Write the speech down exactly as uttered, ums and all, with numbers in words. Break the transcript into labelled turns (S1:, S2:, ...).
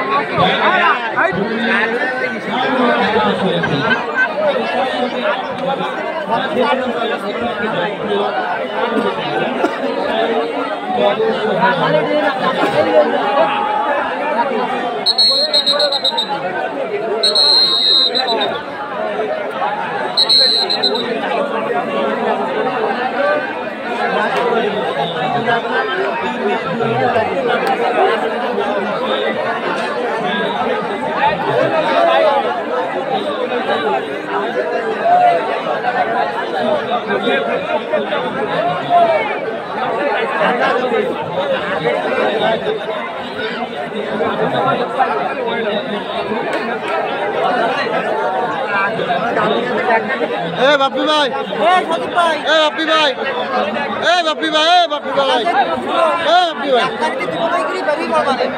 S1: ए बापी भाई, ए सदीप भाई, ए बापी भाई, ए बापी भाई, ए बापी भाई, ए बापी भाई। करके तू भाई करी बड़ी बोल वाले।